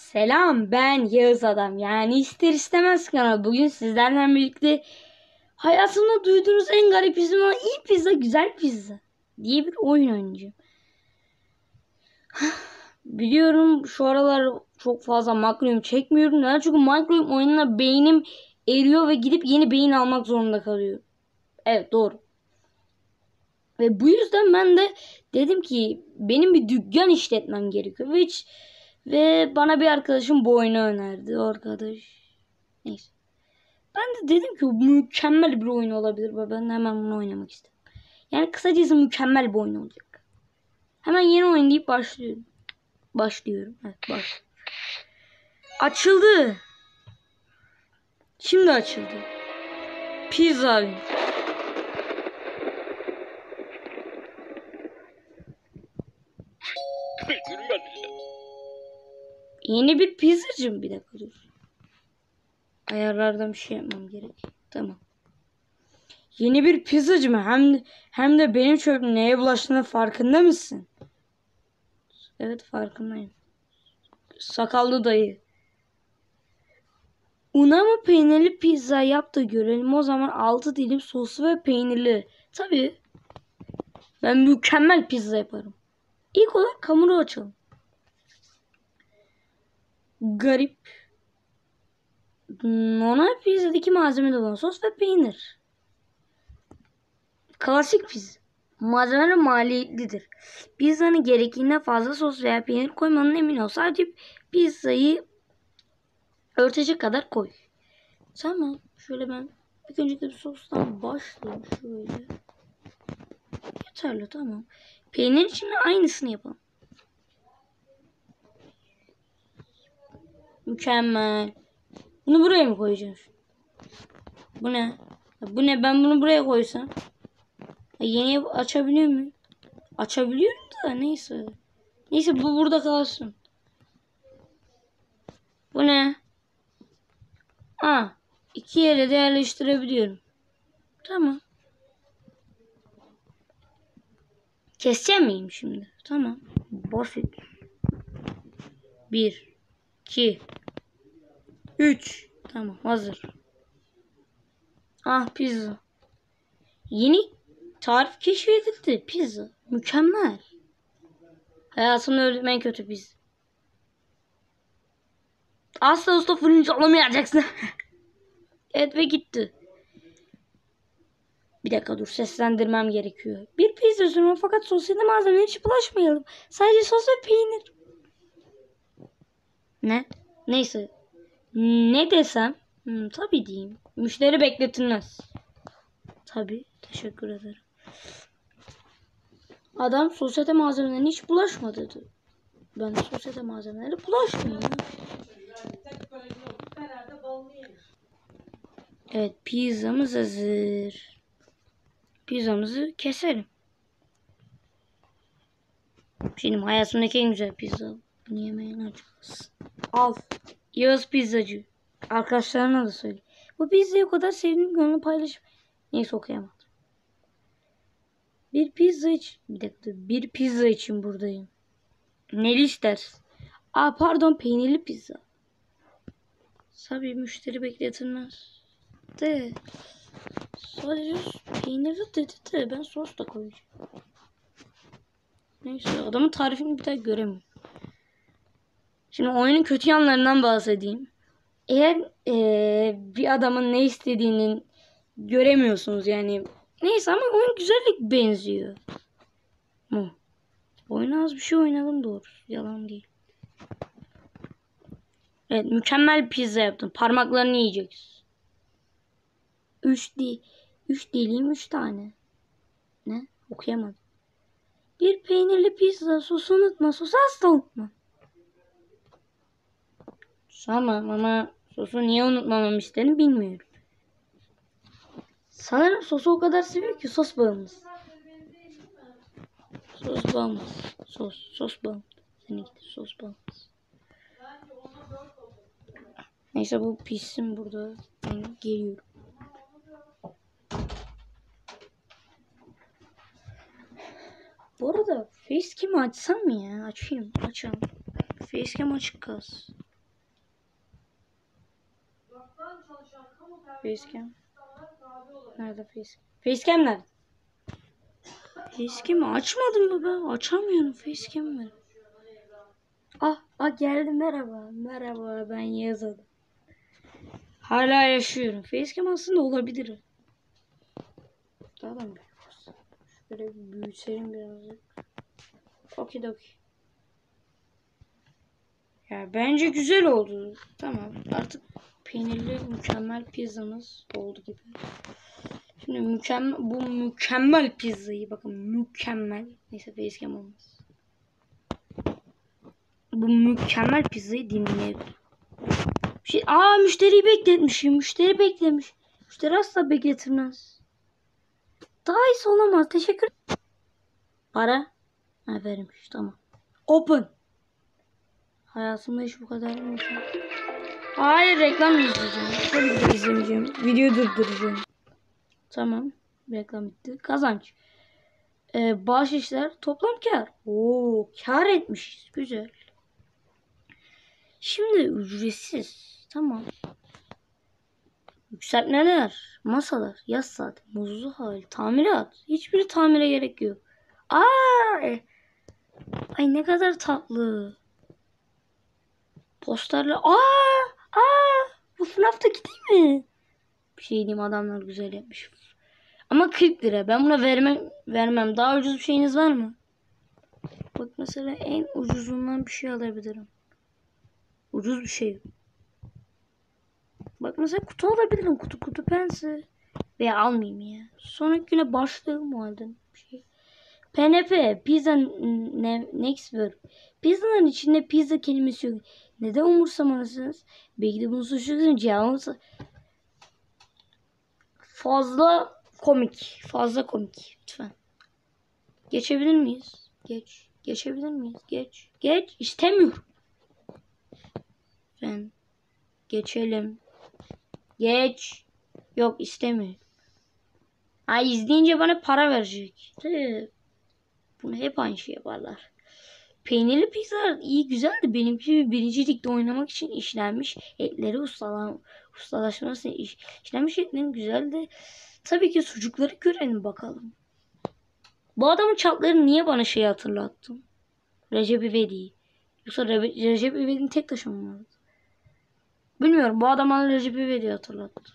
Selam, ben Yağız Adam. Yani ister istemez kanal. Bugün sizlerle birlikte hayatımda duyduğunuz en garip isim olan iyi pizza, güzel pizza diye bir oyun oynayacağım. Biliyorum şu aralar çok fazla Minecraft çekmiyorum. Neden? Çünkü Minecraft oyununa beynim eriyor ve gidip yeni beyin almak zorunda kalıyor. Evet, doğru. Ve bu yüzden ben de dedim ki benim bir dükkan işletmem gerekiyor. Ve bana bir arkadaşım bu oyunu önerdi. O arkadaş. Neyse. Ben de dedim ki bu mükemmel bir oyun olabilir ve ben de hemen bunu oynamak istedim. Yani kısacası mükemmel bir oyun olacak. Hemen yeni oyun deyip başlıyorum. Evet, açıldı. Şimdi açıldı. Pizza. Yeni bir pizzacı, bir dakika dur. Ayarlardan bir şey yapmam gerek. Tamam. Yeni bir pizzacı mı? Hem de benim çöpüm neye bulaştığının farkında mısın? Evet, farkındayım. Sakallı dayı. Una mı peynirli pizza yap da görelim. O zaman 6 dilim soslu ve peynirli. Tabii. Ben mükemmel pizza yaparım. İlk olarak hamuru açalım. Garip. Normal pizzadaki malzemede olan sos ve peynir. Klasik pizza. Malzemeler maliyetlidir. Pizzanın gerektiğinden fazla sos veya peynir koymanın emin ol. Sadece pizzayı örtecek kadar koy. Tamam. Şöyle ben ilk öncelikle bir sostan başlayayım. Şöyle. Yeterli, tamam. Peynir için de aynısını yapalım. Mükemmel. Bunu buraya mı koyacağım? Bu ne? Bu ne? Ben bunu buraya koysam. Yeni açabiliyor muyum? Açabiliyorum da neyse. Neyse, bu burada kalsın. Bu ne? İki yere de yerleştirebiliyorum. Tamam. Keseceğim miyim şimdi? Tamam. Basit. 1 2 3. Tamam, hazır. Pizza. Yeni tarif keşfedildi. Pizza. Mükemmel. Hayatımda gördüğüm en kötü pizza. Asla usta fırıncı olamayacaksın. Evet, ve gitti. Bir dakika dur, seslendirmem gerekiyor. Bir pizza sunma fakat sosyal malzemelerine hiç bulaşmayalım. Sadece sos ve peynir. Ne? Neyse. Ne desem? Tabii diyeyim. Müşteri bekletilmez. Tabii. Teşekkür ederim. Adam sosyete malzemelerine hiç bulaşma dedi. Ben de sosyete malzemelerine bulaşmıyorum. Evet, pizzamız hazır. Pizzamızı keselim. Benim hayatımdaki en güzel pizza. Bunu yemeğini açacağız. Al. Yağız pizzacı. Arkadaşlarına da söyle. Bu pizzayı o kadar sevdim ki onu paylaşıp. Neyse, okuyamadım. Bir pizza için buradayım. Neli istersin? Pardon, peynirli pizza. Tabii, müşteri bekletilmez. Sadece peynirli dedi de ben sos da koyacağım. Neyse, adamın tarifini bir daha göremiyorum. Şimdi oyunun kötü yanlarından bahsedeyim. Eğer bir adamın ne istediğini göremiyorsunuz yani. Neyse, ama oyun güzellik benziyor. Oyuna az bir şey oynadım doğrusu. Yalan değil. Evet, mükemmel pizza yaptım. Parmaklarını yiyeceksin. 3 dilim 3 tane. Ne? Okuyamadım. Bir peynirli pizza, sosu unutma. Sosu asla unutma. Tamam, ama sosu niye unutmamam istediğini bilmiyorum. Sanırım sosu o kadar seviyor ki sos bağımlısı. Sos bağımlısı. Sos bağımlısı. Seninki sos bağımlısı. Neyse, bu pişsin burada. Ben geliyorum. Bu arada facecam'ı açsam mı ya? Açayım. Açalım. Facecam açık kalsın. Facecam. Nerede facecam? Facecam nerede? Facecam'i açmadın mı ben? Açamıyorum facecam'i. Geldi, merhaba. Merhaba, ben Yazdım. Hala yaşıyorum. Facecam aslında olabilir. Daha da mı büyük olsun? Şöyle büyütelim birazcık. Okidoki. Ya bence güzel oldu. Tamam. Artık peynirli mükemmel pizzamız oldu gibi. Şimdi bu mükemmel pizzayı, bakın mükemmel. Neyse facecam olmaz. Bu mükemmel pizzayı dinleyelim. Müşteriyi bekletmişim. Müşteri beklemiş. Müşteri asla bekletilmez. Daha iyisi olamaz. Teşekkür. Para. Vermiş. Tamam. Open. Hayatımda hiç bu kadar mı? Hayır, reklam izleyeceğim. Tabii ki de izlemeyeceğim. Video durduracağım. Tamam. Reklam bitti. Kazanç. Bahşişler. Toplam kar. Kar etmişiz. Güzel. Şimdi ücretsiz. Tamam. Yükseltmeler. Masalar. Yaz saat. Muzlu hal. Tamirat. Hiçbiri tamire gerek yok. Ay ne kadar tatlı. Posterler. Bu FNAF'taki değil mi? Bir şey diyeyim, adamlar güzel yapmış. Ama 40 lira. Ben buna vermem. Daha ucuz bir şeyiniz var mı? Bak mesela en ucuzundan bir şey alabilirim. Ucuz bir şey. Bak mesela kutu alabilirim. Kutu pense. Veya almayayım ya. Sonraki güne başlayalım o halde. Bir şey. PNP. Pizza next verb. Pizzanın içinde pizza kelimesi yok. Neden umursamalısınız? Belki de bunu suçluyorsunuz. Cevabınız fazla komik. Fazla komik. Lütfen. Geçebilir miyiz? Geçebilir miyiz? Geç. İstemiyorum. Lütfen. Geçelim. Geç. Yok, istemiyorum. İzleyince bana para verecek. Bunu hep aynı şey yaparlar. Peynirli pizza iyi, güzeldi. Benimki birinci ligde oynamak için işlenmiş etleri ustalaşması işlenmiş etlerin güzeldi. Tabii ki sucukları görelim bakalım. Bu adamın çapları niye bana şey hatırlattı? Recep İvedik'i. Yoksa Recep İvedik'in tek taşı mı vardı? Bilmiyorum. Bu adam bana Recep İvedik'i hatırlattı.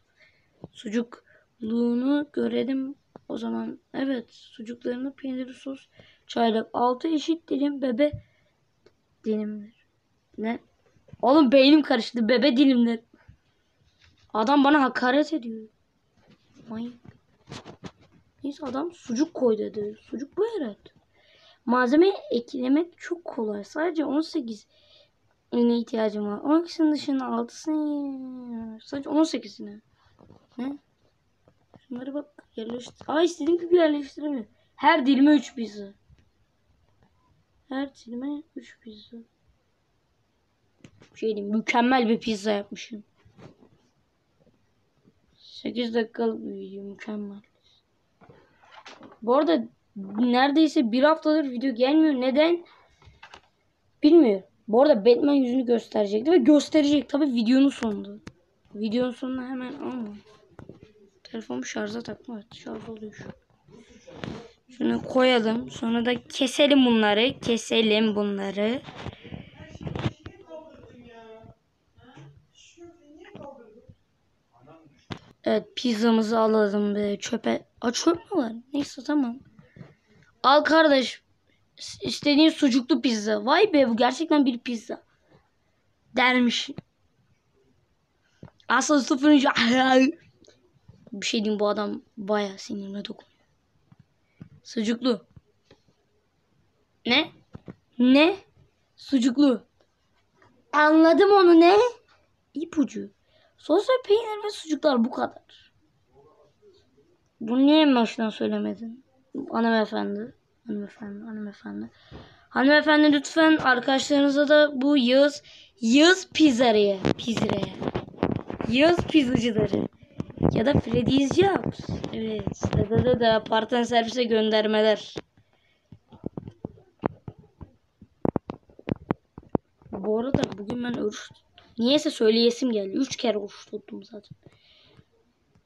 Sucukluğunu görelim. O zaman evet, sucuklarını peynirli sos, çaylak, 6 eşit dilim bebe dilimler. Ne? Oğlum beynim karıştı. Bebe dilimler. Adam bana hakaret ediyor. Manyak. Neyse, adam sucuk koy dedi. Sucuk bu herhalde. Malzeme eklemek çok kolay. Sadece 18 ne ihtiyacım var. 12'sinin dışında 6'sını sadece 18'ine. Ne? Şunları bak yerleştir. İstediğim gibi yerleştiremiyorum. Her dilime 3 pizza. Her dilime 3 pizza. Şey diyeyim, mükemmel bir pizza yapmışım. 8 dakikalık bir video, mükemmel. Bu arada neredeyse bir haftadır video gelmiyor. Neden? Bilmiyorum. Bu arada Batman yüzünü gösterecekti ve gösterecek tabii videonun sonunda. Videonun sonuna hemen telefonumu şarja takma. Evet, şarj oluyor şu. Şunu koyalım. Sonra da keselim bunları. Evet, pizzamızı alalım be çöpe. Çöp mü var? Neyse, tamam. Al kardeş. İstediğin sucuklu pizza. Vay be, bu gerçekten bir pizza. Dermiş. Asıl sıfırıncı. Bir şey diyeyim, bu adam bayağı sinirime dokunuyor. Sucuklu. Ne? Sucuklu. Anladım onu, ne? İpucu. Sos ve peynir ve sucuklar, bu kadar. Bunu niye en baştan söylemedin? Hanımefendi lütfen arkadaşlarınıza da bu Yağız pizzacıları ya da Freddy's Jobs. Evet. Da parten servise göndermeler. Bu arada bugün ben oruç, niyeyse söyleyesim geldi. 3 kere oruç tuttum zaten.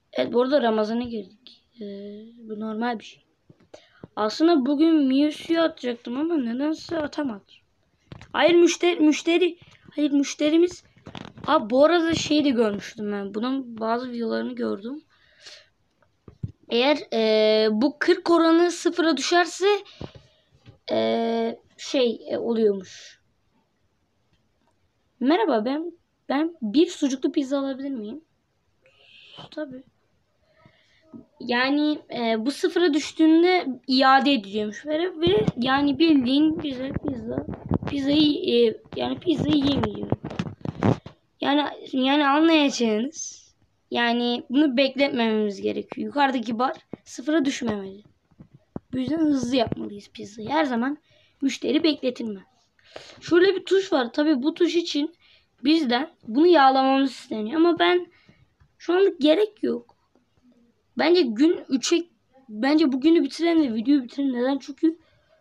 Evet, bu arada Ramazan'a girdik. Bu normal bir şey. Aslında bugün Mewtwo'yu atacaktım ama nedense atamadım. Hayır müşterimiz. Abi bu arada şey de görmüştüm ben. Bunun bazı videolarını gördüm. Eğer bu 40 oranı sıfıra düşerse oluyormuş. Merhaba, ben bir sucuklu pizza alabilir miyim? Tabii. Yani bu sıfıra düştüğünde iade edeceğimiş ve yani bildiğin bize pizzayı yemeyeceğim. Yani anlayacağınız. Yani bunu bekletmememiz gerekiyor. Yukarıdaki bar sıfıra düşmemeli. Bu yüzden hızlı yapmalıyız pizzayı. Her zaman müşteri bekletilmez. Şöyle bir tuş var. Tabii bu tuş için bizden bunu yağlamamız isteniyor. Ama ben şu anlık gerek yok. Bence bence bugünü bitirelim de videoyu bitirelim. Neden? Çünkü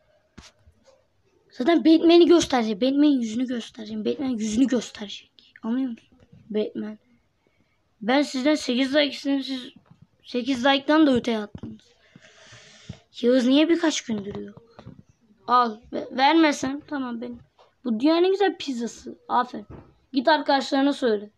zaten Batman'i gösterecek. Batman'in yüzünü göstereceğim. Batman yüzünü gösterecek. Anlıyor musun? Batman. Ben sizden 8 like istedim. Siz 8 like'dan da öteye attınız. Yağız niye birkaç gündür yok? Al. Vermesem tamam benim. Bu dünyanın en güzel pizzası. Aferin. Git arkadaşlarına söyle.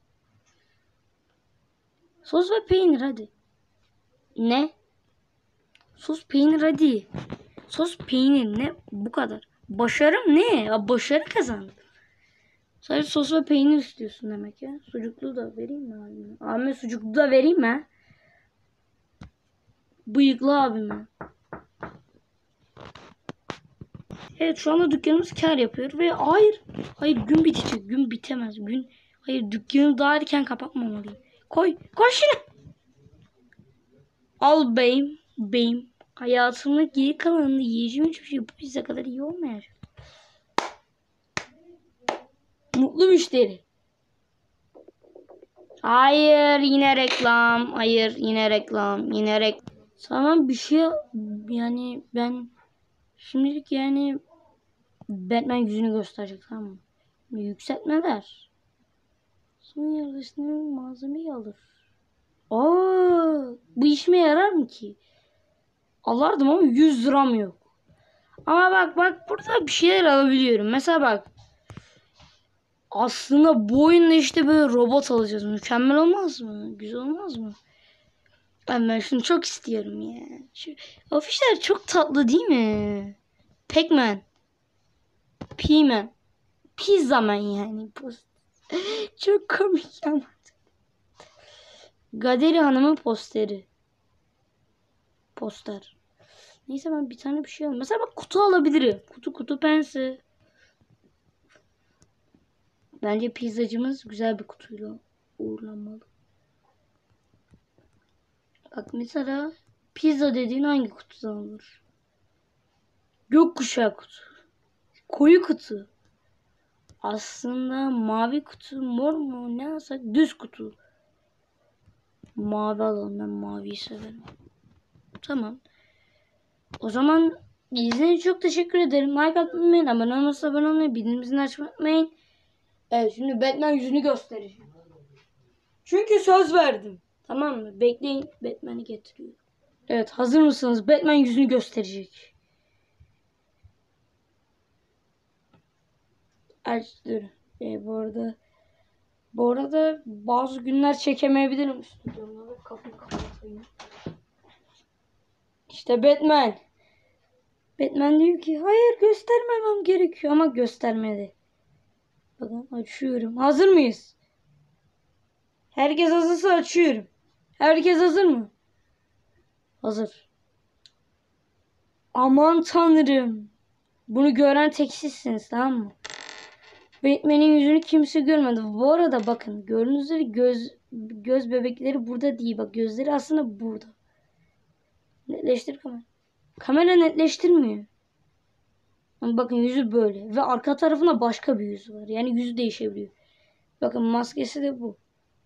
Sos ve peynir hadi. Ne? Sos peynir hadi. Sos peynir ne? Bu kadar. Başarım ne? Ya başarı kazandım. Sadece sos ve peynir istiyorsun demek ya. Sucuklu da vereyim mi abime? Abime sucuklu da vereyim mi? Bıyıklı abime. Evet, şu anda dükkanımız kar yapıyor ve hayır gün bitecek. Gün bitemez. Hayır, dükkanı daha erken kapatmamalıyım. Koy şunu. Al beyim. Hayatımın geri kalanını yiyeceğim hiçbir şey bu pizza kadar iyi olmayacak. Mutlu müşteri. Hayır yine reklam. Tamam bir şey yani ben şimdilik yani Batman yüzünü gösterecek, tamam mı? Yükseltmeler. Son yerleştirme malzemeyi alır. Bu işime yarar mı ki? Alırdım ama 100 liram yok. Ama bak burada bir şeyler alabiliyorum. Mesela bak. Aslında bu oyunda işte böyle robot alacağız. Mükemmel olmaz mı? Güzel olmaz mı? Ben şunu çok istiyorum ya. Şu afişler çok tatlı değil mi? Pac-Man. P-Man. Pizzaman yani. Çok komik ama. Gaderi Hanım'ın posteri. Poster. Neyse ben bir tane bir şey alayım. Mesela bak kutu alabilirim. Kutu pense. Bence pizzacımız güzel bir kutuyla uğurlanmalı. Bak mesela pizza dediğin hangi kutudan olur? Gökkuşağı kutu. Koyu kutu. Aslında mavi kutu, mor mu ne alsak, düz kutu. Mavi alalım, ben maviyi severim. Tamam. O zaman izlediğiniz için çok teşekkür ederim. Like atmayı, abone olmayı, bildirimleri açmayı unutmayın. Evet, şimdi Batman yüzünü göstereceğim. Çünkü söz verdim. Tamam mı? Bekleyin, Batman'i getiriyor. Evet, hazır mısınız? Batman yüzünü gösterecek. Dur. Bu arada bazı günler çekemeyebilirim stüdyomda. Kapıyı kapatayım. İşte Batman. Batman diyor ki hayır göstermemem gerekiyor ama göstermedi. Bakın açıyorum. Hazır mıyız? Herkes hazırsa açıyorum. Herkes hazır mı? Hazır. Aman tanrım. Bunu gören tek sizsiniz, tamam mı? Batman'in yüzünü kimse görmedi. Bu arada bakın gördüğünüz üzere göz bebekleri burada değil. Bak gözleri aslında burada. Netleştir kamera. Kamera netleştirmiyor. Ama bakın yüzü böyle. Ve arka tarafında başka bir yüz var. Yani yüzü değişebiliyor. Bakın maskesi de bu.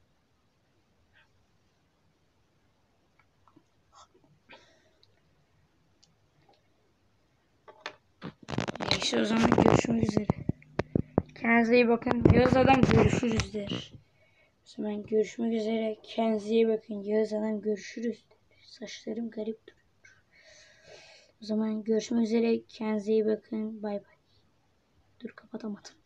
Neyse o zaman görüşmek üzere. Kendinize iyi bakın. Birazdan görüşürüz der. O zaman görüşmek üzere. Kendinize iyi bakın. Yağız Hanım görüşürüz. Saçlarım garip duruyor. O zaman görüşmek üzere. Kendinize iyi bakın. Bay bay. Dur kapatamadım.